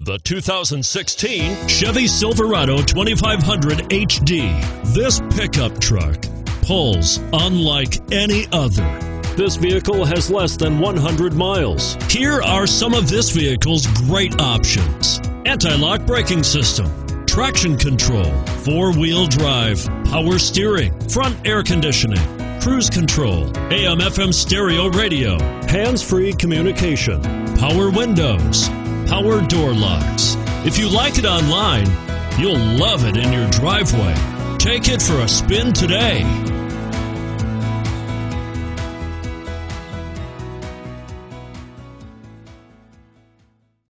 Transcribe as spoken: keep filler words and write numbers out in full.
The two thousand sixteen Chevy Silverado twenty-five hundred H D. This pickup truck pulls unlike any other. This vehicle has less than one hundred miles. Here are some of this vehicle's great options: anti-lock braking system, traction control, four-wheel drive, power steering, front air conditioning, cruise control, A M F M stereo radio, hands-free communication, power windows, power door locks. If you like it online, you'll love it in your driveway. Take it for a spin today.